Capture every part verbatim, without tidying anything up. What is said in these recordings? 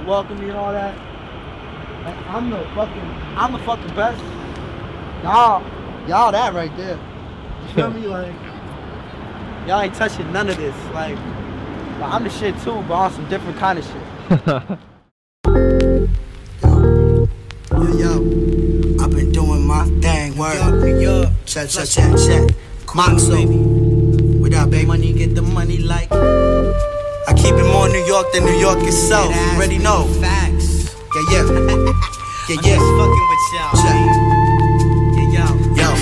to welcome me and all that. Like, I'm the fucking, I'm the fucking best. Y'all, y'all that right there. You feel me? Like, y'all ain't touching none of this. Like, but I'm the shit too, but on some different kind of shit. Yo, yo, I've been doing my thing, word. New York, check, check, check, check. Moxo, without baby money, get the money like. I keep it more New York than New York itself. You already know. Facts. Yeah, yeah. Yeah, yeah. I'm fucking with y'all. Yeah, yo. Yo.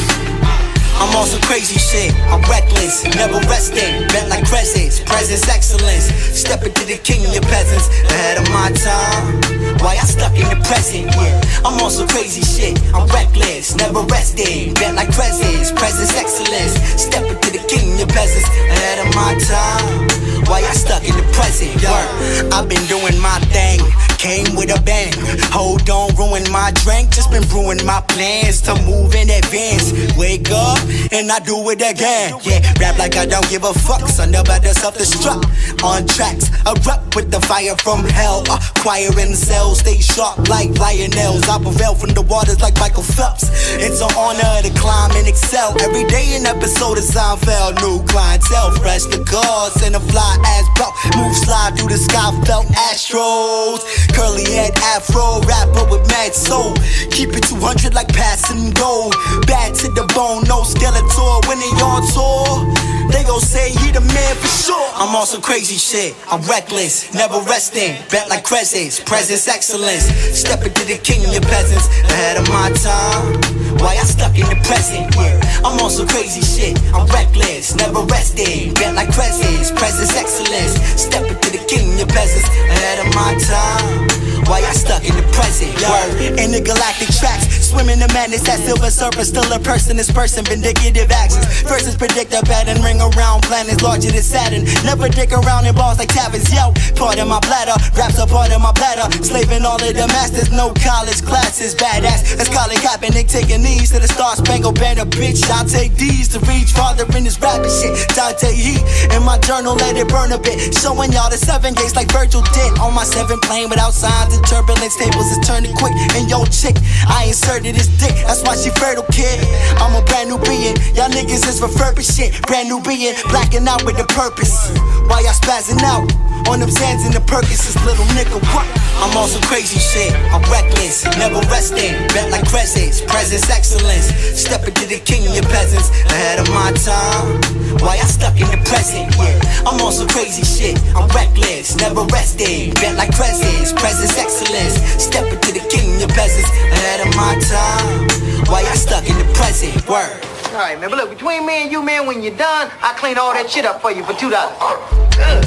I'm on some crazy shit. I'm reckless, never resting. Bent like crescents, presence excellence. Step into the king of your peasants. Ahead of my time. Why I stuck in the present? Yeah. I'm on some crazy shit. I'm reckless, never resting. Bent like crescents, presence excellence. Step into the king of your peasants. Ahead of my time. Why I stuck in the present? Work. I've been doing my thing. Came with a bang. Hold on, ruin my drink. Just been brewing my plans to move in advance. Wake up and I do it again. Yeah, rap like I don't give a fuck. Son of a self-destruct. On tracks, erupt with the fire from hell. Uh, choir in cells, stay sharp like lionels. I prevail from the waters like Michael Phelps. It's an honor to climb and excel. Every day an episode of Seinfeld. New clientele, fresh the cars and a fly ass belt. Move slide through the sky, felt Astros. Curly head afro, rapper with mad soul. Keep it two hundred like passing gold. Bad to the bone, no skeletor. When they on tour, they gon' say he the man for sure. I'm on some crazy shit, I'm reckless, never resting. Bent like crescents, presence excellence. Step into the king of your peasants. Ahead of my time, why I stuck in the present? Yeah, I'm on some crazy shit, I'm reckless, never resting. Bent like crescents, presence excellence. Step into the king of your peasants. Ahead of my time. Why I stuck in the present? Word. In the galactic tracks, swimming the madness. That silver surfer, still a person is person. Vindictive actions. Versus predict a pattern. Ring around planets larger than Saturn. Never dick around in balls like taverns. Yo, part of my bladder. Raps are part of my bladder. Slaving all of the masters. No college classes. Badass. That's Colin Kaepernick taking these to the Star Spangled Banner. Bitch, I'll take these to reach farther in this rapping shit. Dante Heat. In my journal, let it burn a bit. Showing y'all the seven gates like Virgil did. On my seven plane without signs. The turbulence tables is turning quick. And yo chick, I inserted his dick. That's why she fertile, kid. I'm a brand new being. Y'all niggas is refurbished shit. Brand new being, blacking out with a purpose. Why y'all spazzing out on them Zans and the Perkins, little nigga, what? I'm on some crazy shit. I'm reckless, never resting. Bent like crescents, presence excellence. Step into the king of your peasants. Ahead of my time. Why I stuck in the present? Yeah, I'm on some crazy shit. I'm reckless, never resting. Bent like crescents, presence excellence. Step into the king of your peasants. Ahead of my time. Why I stuck in the present? Word. Alright, man, but look, between me and you, man, when you're done, I clean all that shit up for you for two dollars. Good.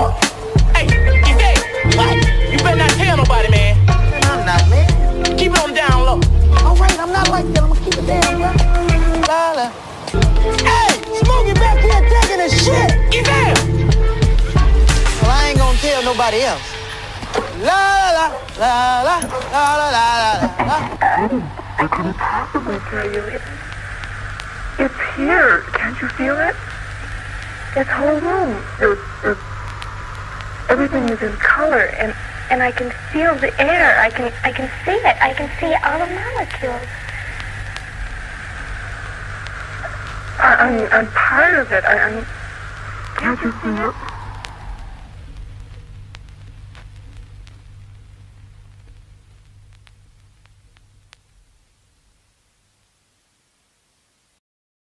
Hey, you say, what? You better not tell nobody, man. Man, I'm not, man. Keep it on down low. Alright, I'm not like that. I'm gonna keep it down, bro. La la. Hey, Smokey back here taking a shit. get down. Well, I ain't gonna tell nobody else. La la la la la la la la la. I couldn't possibly tell you. It's, it's here. Can't you feel it? This whole room. The, the, everything is in color, and and I can feel the air. I can I can see it. I can see all the molecules. I, I'm I'm part of it. I, I'm. Can't you see it?